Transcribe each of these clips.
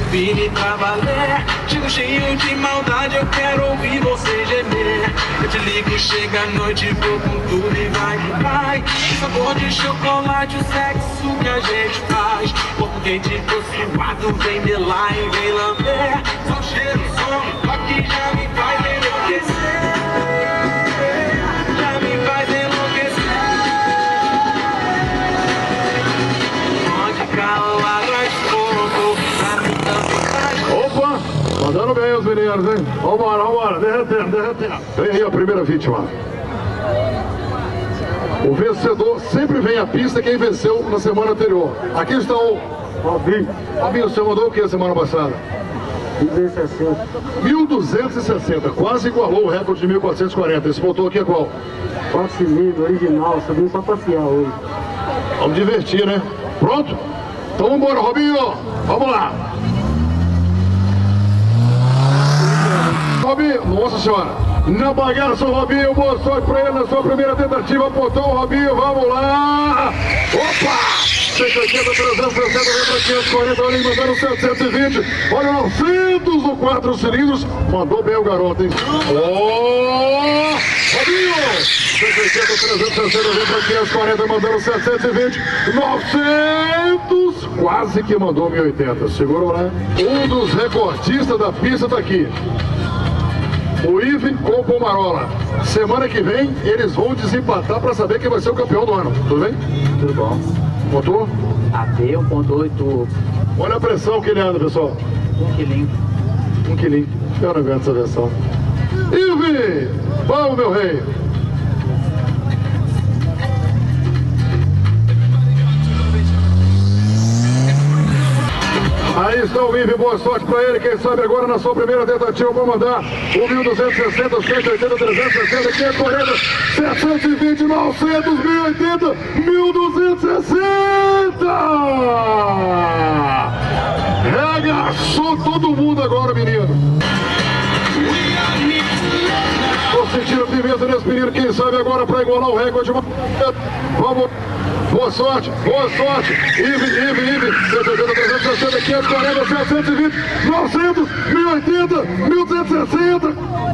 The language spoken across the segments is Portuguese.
Vire pra valer, chego cheio de maldade, eu quero ouvir você gemer. Eu te ligo, chega a noite, vou com tudo e vai. Sabor de chocolate, o sexo que a gente faz. Corpo quente, tô suado, vem de lá e vem lamber. Só cheiro, som, toque já me faz enlouquecer. Já me faz enlouquecer. Onde cala atrás fogo, pra mim tanto faz. Opa! Mandando bem os meninos, hein? Vambora, derretendo. Vem aí a primeira vítima. O vencedor sempre vem à pista quem venceu na semana anterior. Aqui está o Robinho. Robinho, você mandou o que semana passada? 1260, quase igualou o recorde de 1440. Esse voltou aqui é qual? 4 cilindros, original, subindo só passear hoje. Vamos divertir, né? Pronto? Então vambora, Robinho! Vamos lá! Robinho, nossa senhora! Na bagaça o Robinho, boa sorte pra ele na sua primeira tentativa, apontou o Robinho, vamos lá! Opa! 180, 360, vem pra 540, olha aí, mandando 720, olha 900 no 4 cilindros, mandou bem o garoto, hein? Oh! Robinho! 180, 360, vem pra 540, mandando 720, 900, quase que mandou 1080, segurou, né? Um dos recordistas da pista tá aqui. O Ive com o Pomarola. Semana que vem eles vão desempatar para saber quem vai ser o campeão do ano. Tudo bem? Tudo bom. Motor? AT 1.8. Olha a pressão que ele anda, pessoal. 1 quilinho. 1 quilinho. Eu não aguento essa versão. Ive! Vamos, meu rei! Aí está o Ive, boa sorte para ele, quem sabe agora na sua primeira tentativa vou mandar o 1260, 180, 360, 540, 720, 900, 1080, 1260! Regaçou todo mundo agora, menino! Tô sentindo pimenta nesse menino, quem sabe agora para igualar o recorde. Vamos! Boa sorte! Ive! 180, 360, 540, 720, 900, 1080, 1260!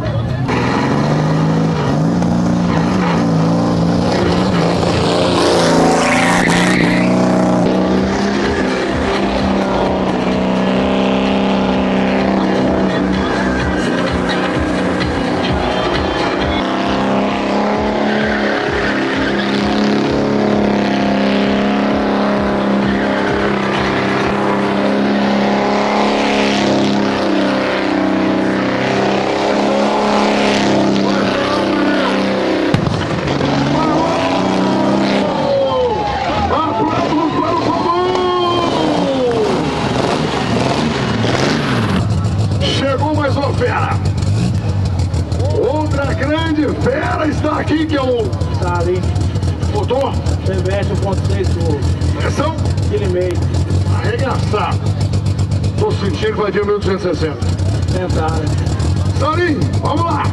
Outra grande fera está aqui, que é o... Sabe? Motor? Chevette 1.6 turbo. Pressão? 1,5 kg. Arregaçar. Tô sentindo que vai de 1260. Tentar, né? Sarinho, vamos lá!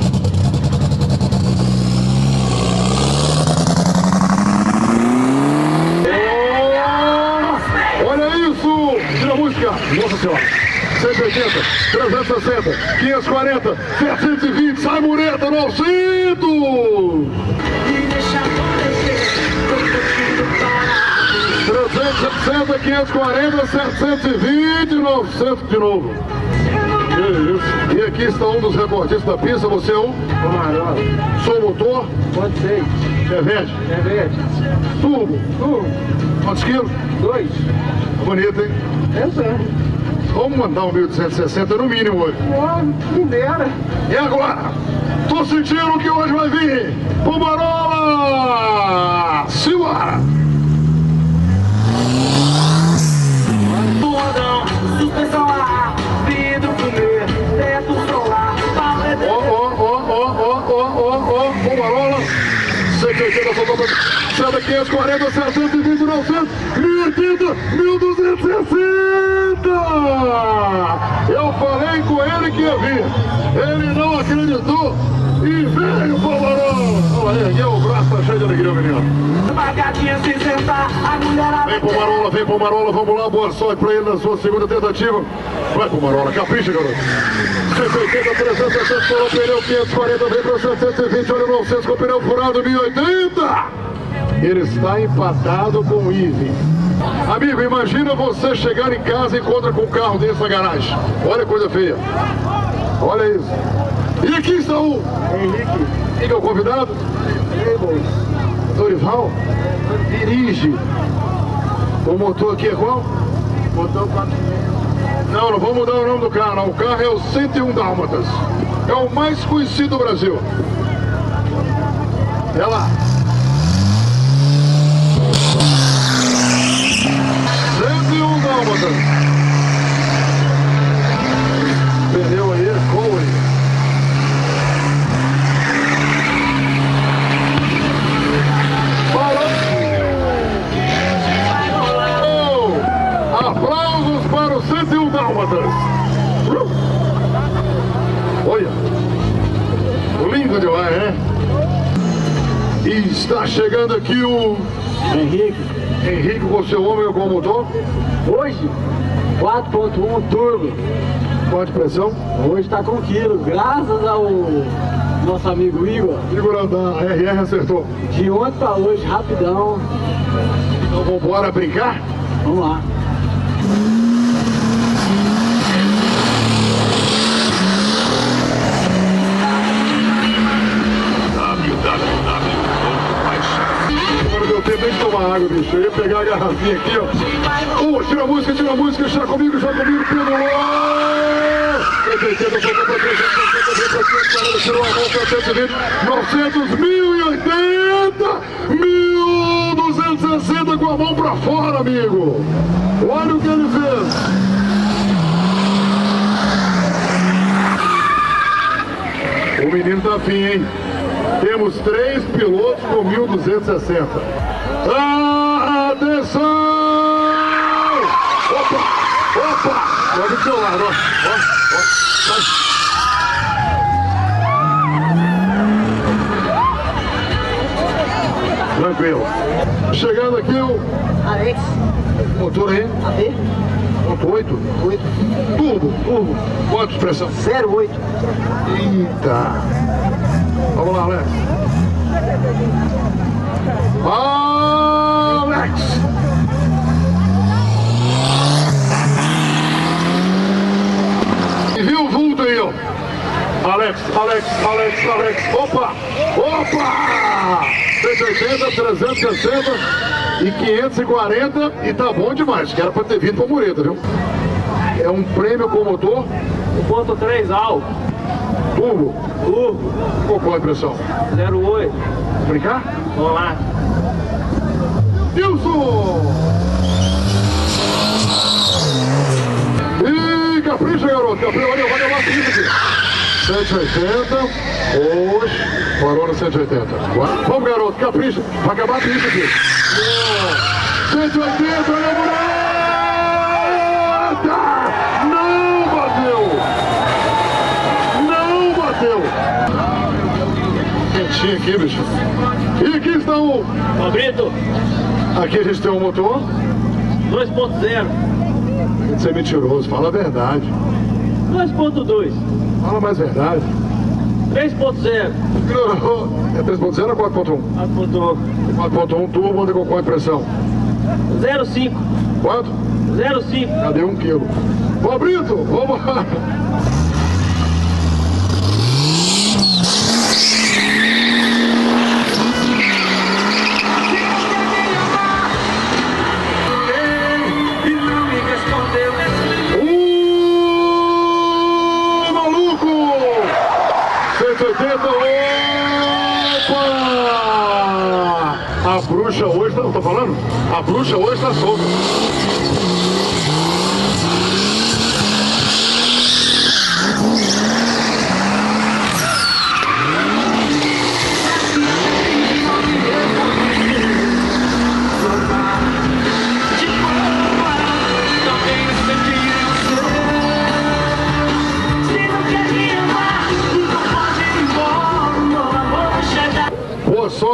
Oh, olha isso! Tira a música! Nossa senhora! 180, 360, 540, 720, sai mureta, 900! 360, 540, 720, 900 de novo. Que isso. E aqui está um dos recordistas da pista, você é um? Pomarola. Sou motor? 1.6. Chevette? Chevette. Turbo? Turbo. Quantos quilos? 2. Bonito, hein? É certo. Vamos mandar um 1260 no mínimo hoje. Quem dera. E agora? Tô sentindo que hoje vai vir Pomarola! Simbora! Bordão, suspensão a ar, vidro fumê, teto solar, paleta. Pomarola! 180, soltou pra... 540, 720, 900, 1080, 1260! Eu falei com ele que ia vir. Ele não acreditou e veio, Pomarola! ergueu o braço, tá cheio de alegria, menino. Magadinha se sentar, a mulherada. Vem pro Marola, vamos lá, boa sorte pra ele na sua segunda tentativa. Vai pro Marola, capricha, garoto. 180, 360, colou o pneu, 540, vem pro 720, olha o 900 com o pneu furado, 1080. Ele está empatado com o Easy. Amigo, imagina você chegar em casa e encontra com um carro desse na garagem. Olha que coisa feia. Olha isso. E aqui está o Henrique. Quem é o convidado? Playboy. Dorival. Dirige. O motor aqui é qual? Motor 4. Não vamos mudar o nome do carro, não. O carro é o 101 Dálmatas. É o mais conhecido do Brasil. É lá. 101 Dálmatas. Pneu aí, Coe. Aplausos para o 101 Dálmatas. Olha, lindo demais, né? E está chegando aqui o Henrique com seu homem com o motor. Hoje, 4.1 turbo. Quanto de pressão? Hoje tá com quilo, graças ao nosso amigo Igor. Igor da RR acertou. De ontem pra hoje, rapidão. Então vamos embora brincar? Vamos lá. Agora deu tempo nem de tomar água, bicho. Eu ia pegar a garrafinha aqui, ó. Tira a música, está comigo, Pedro. 180, voltou pra 360, tirou a mão pra 120, 900, 1080, 1260 com a mão pra fora, amigo. Olha o que ele fez. O menino tá afim, hein? Temos 3 pilotos com 1260. Atenção! Opa! Olha do seu lado, ó. Sai. Tranquilo. Chegando aqui o Alex. motor aí. AB. 1.8. 8. Turbo. Quanto de pressão? 0,8. Eita. Vamos lá, Alex. Alex! E viu o vulto aí, ó? Alex. Opa! 180, 360 e 540 e tá bom demais. Que era pra ter vindo pra mureta, viu? É um prêmio com motor 1.3 alto. turbo. Qual a pressão? 0,8. Brincar? Vamos lá. Wilson! E capricha, garoto. Capricha, olha lá aqui. 180. Oxe, parou no 180. Vamos, garoto, capricha. Vai acabar a pista aqui. 180, olha a mureta! Não bateu! Quentinho aqui, bicho. E aqui está o... Brito, Aqui a gente tem um motor. 2.0. Você é mentiroso, fala a verdade. 2.2. Fala mais verdade. 3.0. É 3.0 ou 4.1? 4.1 turbo, anda com quanto pressão? 0,5. Quanto? 0,5. Cadê 1 quilo? Ô Brito, vamos lá. Maluco! 180, opa! A bruxa hoje, não tô falando? A bruxa hoje tá solta.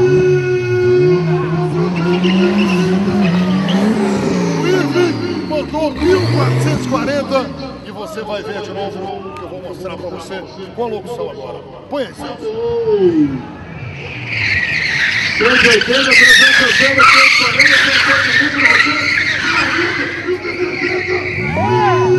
Mandou 1440 e você vai ver de novo que eu vou mostrar para você com a locução agora. Põe aí, Celso. 380, 360, 340, 340, 340.